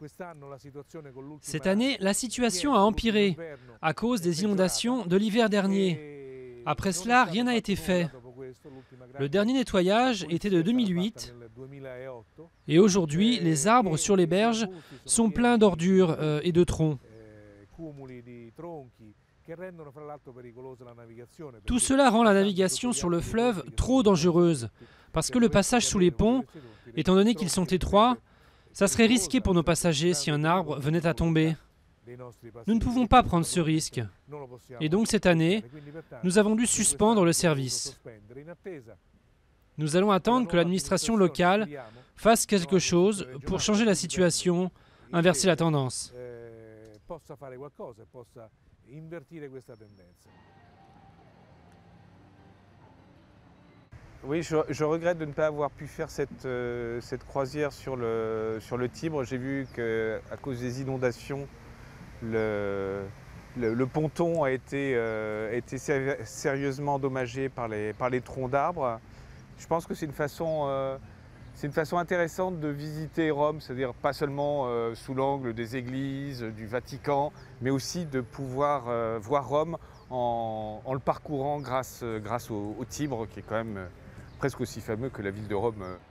Cette année, la situation a empiré à cause des inondations de l'hiver dernier. Après cela, rien n'a été fait. Le dernier nettoyage était de 2008 et aujourd'hui, les arbres sur les berges sont pleins d'ordures et de troncs. Tout cela rend la navigation sur le fleuve trop dangereuse, parce que le passage sous les ponts, étant donné qu'ils sont étroits, ça serait risqué pour nos passagers si un arbre venait à tomber. Nous ne pouvons pas prendre ce risque. Et donc cette année, nous avons dû suspendre le service. Nous allons attendre que l'administration locale fasse quelque chose pour changer la situation, inverser la tendance. Oui, je regrette de ne pas avoir pu faire cette croisière sur le Tibre. J'ai vu qu'à cause des inondations, le ponton a été sérieusement endommagé par les troncs d'arbres. Je pense que c'est une façon intéressante de visiter Rome, c'est-à-dire pas seulement sous l'angle des églises, du Vatican, mais aussi de pouvoir voir Rome en le parcourant grâce au Tibre, qui est quand même presque aussi fameux que la ville de Rome.